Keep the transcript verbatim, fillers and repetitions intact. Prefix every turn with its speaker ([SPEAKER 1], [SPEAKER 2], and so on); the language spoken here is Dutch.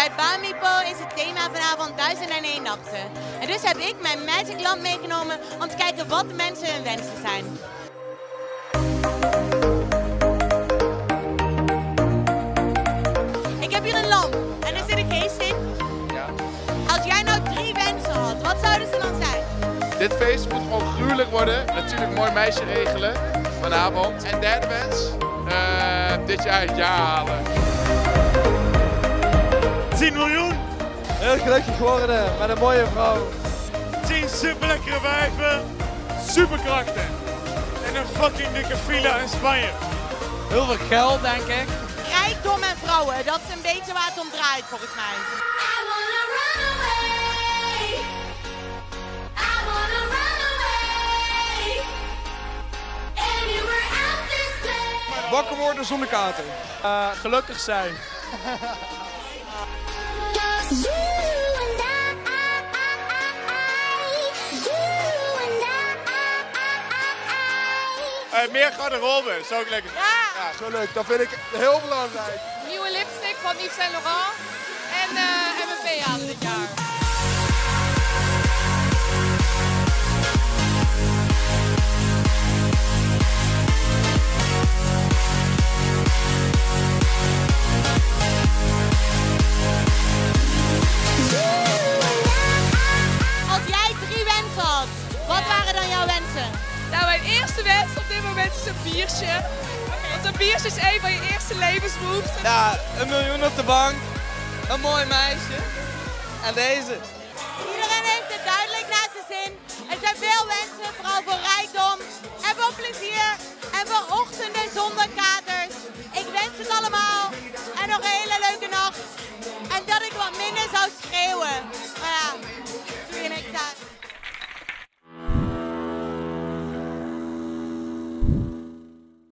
[SPEAKER 1] Bij Bamipo is het thema vanavond duizend en één nachten. En dus heb ik mijn Magic Lamp meegenomen om te kijken wat de mensen hun wensen zijn. Ik heb hier een lamp en er zit een geest in.
[SPEAKER 2] Ja.
[SPEAKER 1] Als jij nou drie wensen had, wat zouden ze dan zijn?
[SPEAKER 2] Dit feest moet gewoon gruwelijk worden. Natuurlijk een mooi meisje regelen vanavond. En derde wens, uh, dit jaar het jaar halen.
[SPEAKER 3] tien miljoen.
[SPEAKER 4] Heel gelukkig geworden met een mooie vrouw.
[SPEAKER 3] tien super lekkere wijven. Superkrachten. En een fucking dikke villa in Spanje.
[SPEAKER 4] Heel veel geld, denk ik.
[SPEAKER 1] Rijkdom en vrouwen, dat is een beetje waar het om draait volgens mij.
[SPEAKER 4] Wakker worden zonder kater. Uh, gelukkig zijn.
[SPEAKER 3] Uh, meer garderobe, is ook lekker.
[SPEAKER 1] Ja.
[SPEAKER 4] Ja, zo leuk. Dat vind ik heel belangrijk.
[SPEAKER 5] Nieuwe lipstick van Yves Saint Laurent en uh, M V P halen dit jaar.
[SPEAKER 1] Als jij drie wensen had, wat waren dan jouw wensen?
[SPEAKER 5] Nou, mijn eerste wens op dit moment is een biertje. Want een biertje is een van je eerste levensbehoeften.
[SPEAKER 4] Ja, een miljoen op de bank. Een mooi meisje. En deze.
[SPEAKER 1] Iedereen heeft het duidelijk naar zijn zin. Er zijn veel wensen, vooral voor rijkdom en voor plezier en voor ochtenden zonder katers. Ik wens het allemaal en nog een hele leuke nacht. En dat ik wat minder zou schreeuwen. Maar ja, doe je niks aan.